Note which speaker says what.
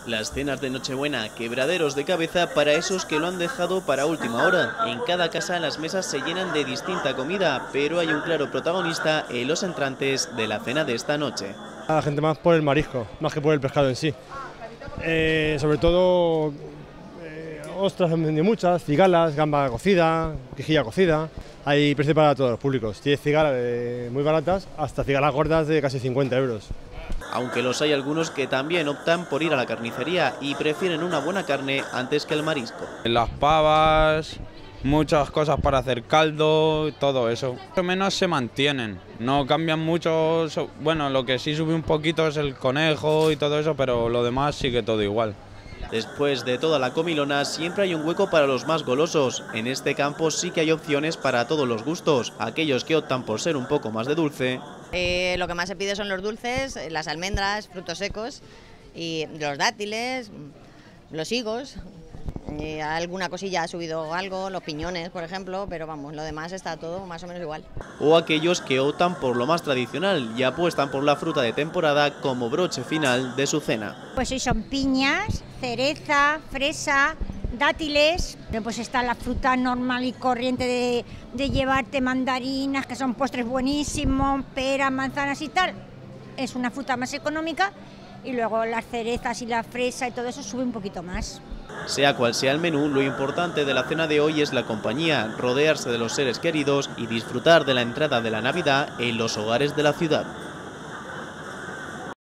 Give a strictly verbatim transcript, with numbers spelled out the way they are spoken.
Speaker 1: Las cenas de Nochebuena, quebraderos de cabeza para esos que lo han dejado para última hora. En cada casa las mesas se llenan de distinta comida, pero hay un claro protagonista en los entrantes de la cena de esta noche.
Speaker 2: A la gente más por el marisco, más que por el pescado en sí. Eh, sobre todo eh, ostras han vendido muchas, cigalas, gamba cocida, quejilla cocida. Hay precio para todos los públicos. Tiene cigalas eh, muy baratas hasta cigalas gordas de casi cincuenta euros.
Speaker 1: Aunque los hay algunos que también optan por ir a la carnicería y prefieren una buena carne antes que el marisco.
Speaker 3: Las pavas, muchas cosas para hacer caldo, todo eso. Más o menos se mantienen, no cambian mucho. Bueno, lo que sí sube un poquito es el conejo y todo eso, pero lo demás sigue todo igual.
Speaker 1: Después de toda la comilona siempre hay un hueco para los más golosos. En este campo sí que hay opciones para todos los gustos. Aquellos que optan por ser un poco más de dulce.
Speaker 4: Eh, lo que más se pide son los dulces, las almendras, frutos secos, y los dátiles, los higos. Eh, alguna cosilla ha subido algo, los piñones, por ejemplo, pero vamos, lo demás está todo más o menos igual.
Speaker 1: O aquellos que optan por lo más tradicional y apuestan por la fruta de temporada como broche final de su cena.
Speaker 5: Pues hoy son piñas, cereza, fresa, dátiles, pues está la fruta normal y corriente de, de llevarte mandarinas, que son postres buenísimos, peras, manzanas y tal. Es una fruta más económica y luego las cerezas y la fresa y todo eso sube un poquito más.
Speaker 1: Sea cual sea el menú, lo importante de la cena de hoy es la compañía, rodearse de los seres queridos y disfrutar de la entrada de la Navidad en los hogares de la ciudad.